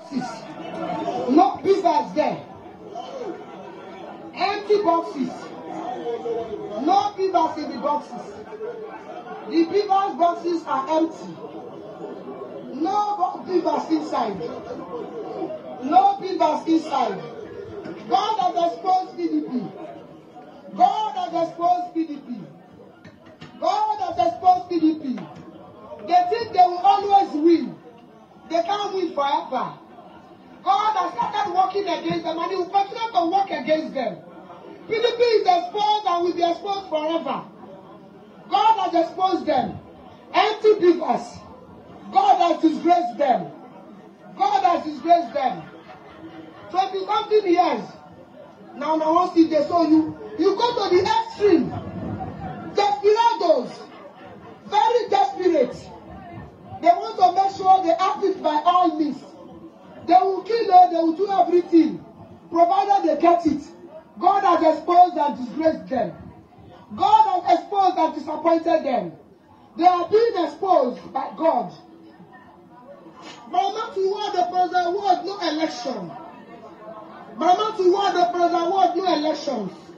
boxes. No beavers there. Empty boxes. No beavers in the boxes. The beavers' boxes are empty. No beavers inside. No beavers inside. God has exposed PDP. God has exposed PDP. God has exposed PDP. They think they will always win. They can't win forever. God has started working against them and he will continue to work against them. PDP is exposed and will be exposed forever. God has exposed them. Empty beavers. God has disgraced them. God has disgraced them. 20-something years. Now, once if they saw you, you go to the extreme. Desperados. Very desperate. They want to make sure they act it by all means. They will kill them, they will do everything. Provided they get it. God has exposed and disgraced them. God has exposed and disappointed them. They are being exposed by God. Mama to what the president was no election. Mama to what the president was no elections.